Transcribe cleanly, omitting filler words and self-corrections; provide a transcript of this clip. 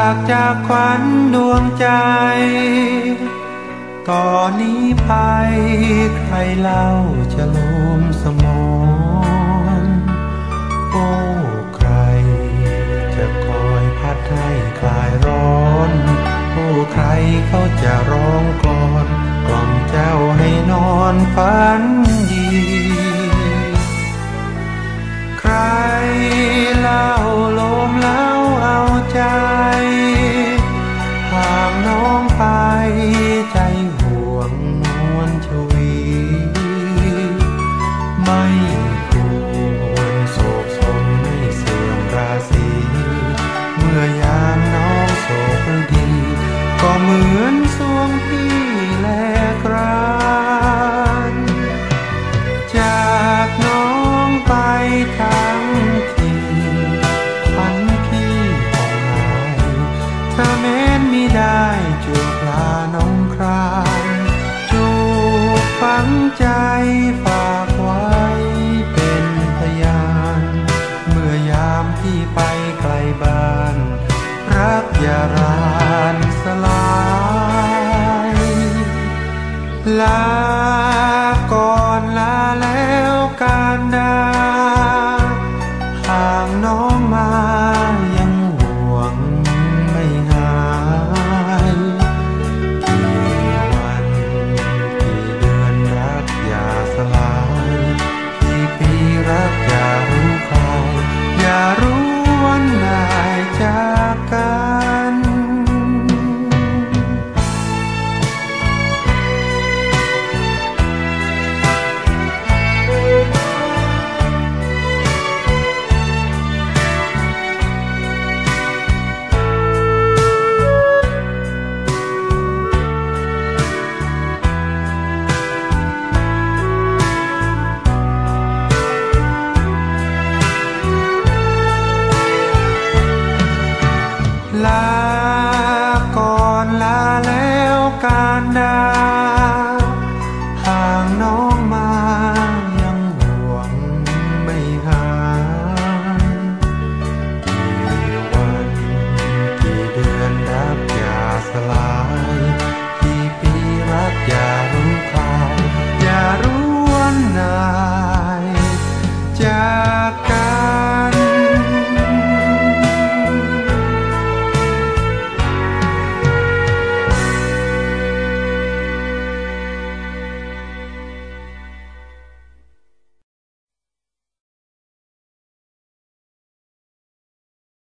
ากจากขวัญดวงใจต่อนนี้ไปใครเล่าจะลืมสมองโอ้ใครจะคอยพัดให้คลายร้อนโอ้ใครเขาจะร้องกลอนกล่อมเจ้าให้นอนฝันดีใครเล่าโลมเล่าเอาใจห่างน้องไปใจห่วงนวลชวีไม่ควรโศกสมไม่เสื่อมราศีเมื่อยามน้องโศกดีก็เหมือนสวงพี่แลกรานจากน้องไปทั้งทีขวัญพี่ของหายถ้าแม้นมิได้จูบลาน้องครานจูบฝังใจฝากไว้เป็นพยานเมื่อยามพี่ไปไกลบ้านรักอย่ารานสลายลา